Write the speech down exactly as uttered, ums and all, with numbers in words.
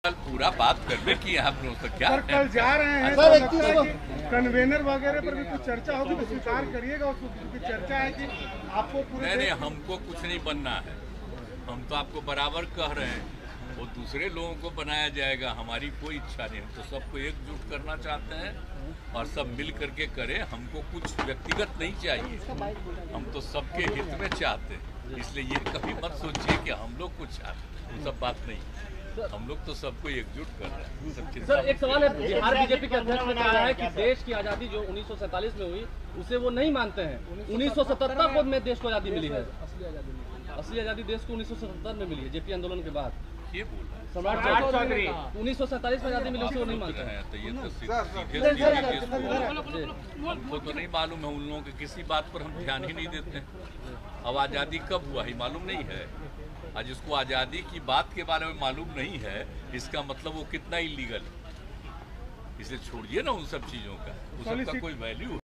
पूरा बात करने की आप लोगों से क्या कल जा रहे हैं तो कन्वेनर वगैरह पर भी कुछ चर्चा होगी तो स्वीकार करिएगा, उसकी चर्चा है कि आपको पूरे नहीं नहीं हमको कुछ नहीं बनना है। हम तो आपको बराबर कह रहे हैं, वो दूसरे लोगों को बनाया जाएगा, हमारी कोई इच्छा नहीं। हम तो सबको एकजुट करना चाहते हैं और सब मिल करके करें। हमको कुछ व्यक्तिगत नहीं चाहिए, हम तो सबके हित में चाहते हैं। इसलिए ये कभी मत सोचिए कि हम लोग कुछ चाहते हैं, सब बात नहीं। हम लोग तो सबको एकजुट कर रहे हैं। सब सर एक सवाल है, बिहार बीजेपी के अध्यक्ष ने कहा है कि देश की आज़ादी जो उन्नीस सौ सैंतालीस में हुई उसे वो नहीं मानते हैं। उन्नीस सौ सतहत्तर को में देश को आज़ादी मिली है, असली आज़ादी देश को उन्नीस सौ सतहत्तर में मिली है जेपी आंदोलन के बाद। ये बोल रहे हैं सम्राट चौधरी उन्नीस सौ सैंतालीस में आज़ादी मिली उसे वो नहीं मानते हैं। तो ये तो सीधे सीधे हमको तो नहीं मालूम है। उन लोगों के किसी बात पर हम ध्यान ही नहीं देते। अब आज़ादी कब हुआ ही मालूम नहीं है। आज जिसको आज़ादी की बात के बारे में मालूम नहीं है, इसका मतलब वो कितना इलीगल है। इसे छोड़िए ना उन सब चीज़ों का, उस सबका कोई वैल्यू